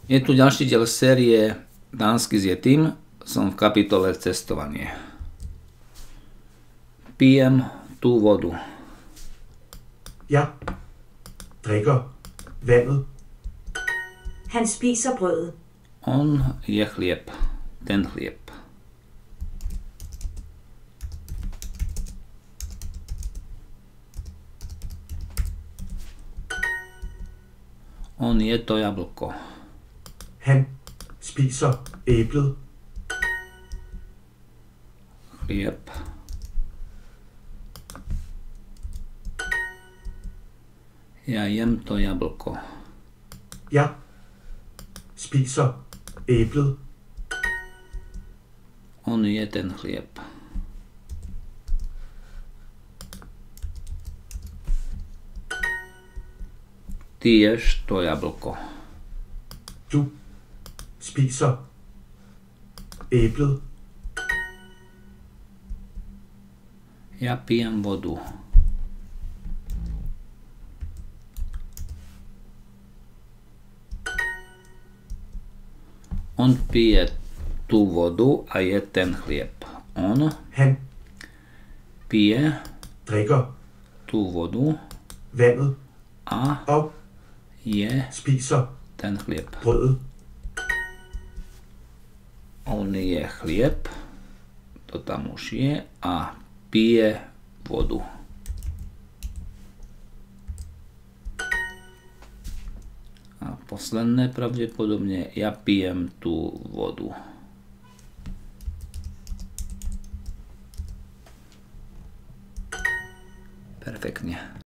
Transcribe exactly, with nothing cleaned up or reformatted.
Je tu ďalší diel série Dánsky s Yetim. Som v kapitole Cestovanie. Pijem tú vodu. Jeg drikker vandet. Han spiser brødet. On je chlieb. Ten chlieb. On je to jablko. Han spiser æblet. Chlieb. Ja jem to jablko. Jeg spiser æblet. On je ten chlieb. Ty ješ to jablko. Du spiser æblet. Ja pijem vodu. On pije tú vodu a je ten chlieb. On Han pije drikker tú vodu vandet a og je spiser ten chlieb. brødet. On je chlieb, to tam už je, a pije vodu. A posledné pravdepodobne, ja pijem tú vodu. Perfektne.